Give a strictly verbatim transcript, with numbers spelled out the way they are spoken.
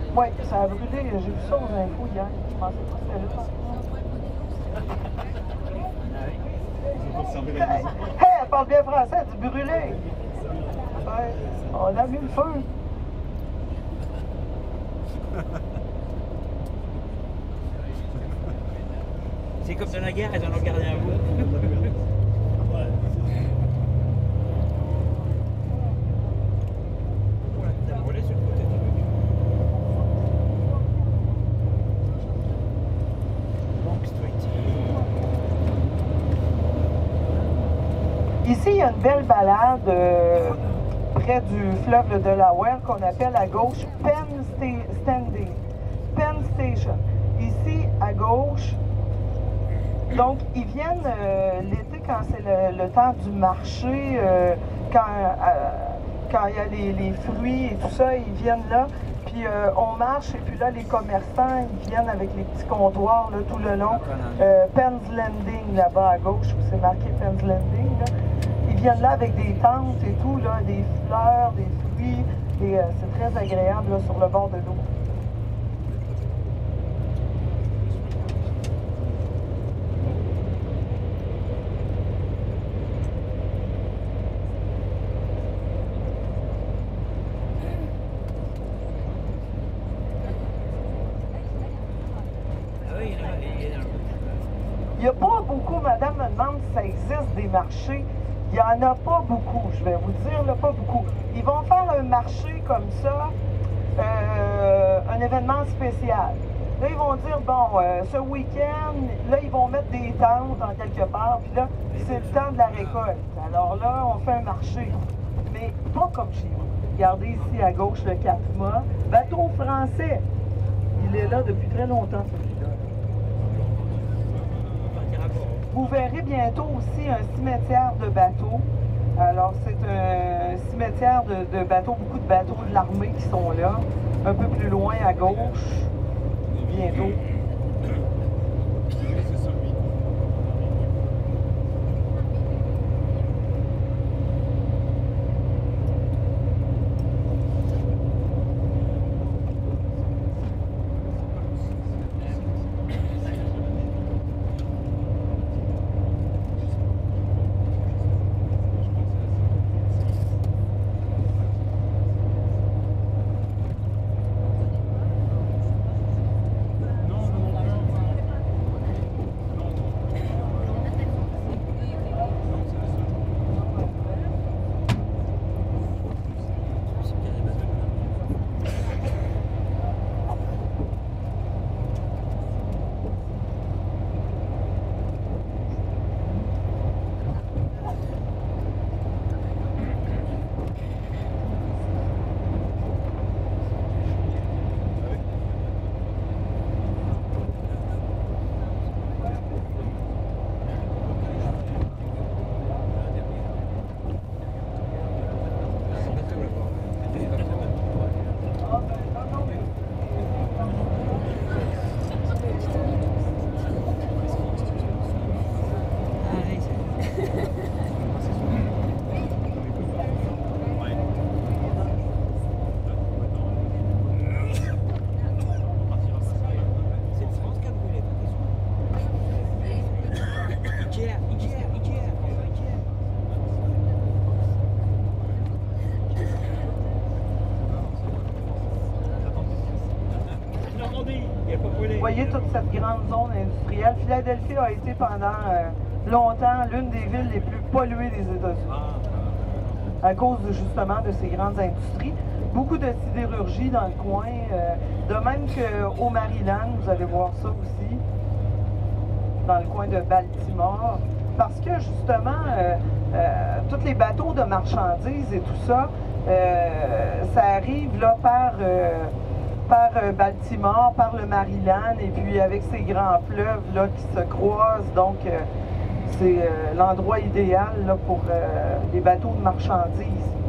Oui, ça a brûlé. J'ai vu ça aux infos hier. Je pensais pas que c'était là. Hey, hey, elle parle bien français, elle dit brûlé. Ouais, on a mis le feu. C'est comme dans la guerre, ils en ont gardé un bout. Ici, il y a une belle balade euh, près du fleuve le Delaware qu'on appelle à gauche Penn Sta Standing, Penn Station. Ici, à gauche, donc ils viennent euh, l'été quand c'est le, le temps du marché, euh, quand, euh, quand il y a les, les fruits et tout ça, ils viennent là. Puis euh, on marche et puis là, les commerçants, ils viennent avec les petits comptoirs là, tout le long. Euh, Penn's Landing, là-bas à gauche, où c'est marqué Penn's Landing. Là. Ils viennent là avec des tentes et tout, là, des fleurs, des fruits. Et euh, c'est très agréable là, sur le bord de l'eau. Il n'y a pas beaucoup, madame me demande si ça existe des marchés. Il n'y en a pas beaucoup, je vais vous dire, là, pas beaucoup. Ils vont faire un marché comme ça, euh, un événement spécial. Là, ils vont dire, bon, euh, ce week-end, là, ils vont mettre des tentes en quelque part, puis là, c'est le temps de la récolte. Alors là, on fait un marché, mais pas comme chez vous. Regardez ici à gauche le Catma, bateau français. Il est là depuis très longtemps, celui-là. Vous verrez bientôt aussi un cimetière de bateaux. Alors, c'est un cimetière de, de bateaux, beaucoup de bateaux de l'armée qui sont là. Un peu plus loin à gauche, bientôt. Vous voyez toute cette grande zone industrielle. Philadelphie a été pendant euh, longtemps l'une des villes les plus polluées des États-Unis à cause de, justement de ces grandes industries. Beaucoup de sidérurgie dans le coin, euh, de même qu'au Maryland, vous allez voir ça aussi, dans le coin de Baltimore, parce que justement, euh, euh, tous les bateaux de marchandises et tout ça, euh, ça arrive là par... Euh, par Baltimore, par le Maryland, et puis avec ces grands fleuves là, qui se croisent, donc euh, c'est euh, l'endroit idéal là, pour euh, les bateaux de marchandises.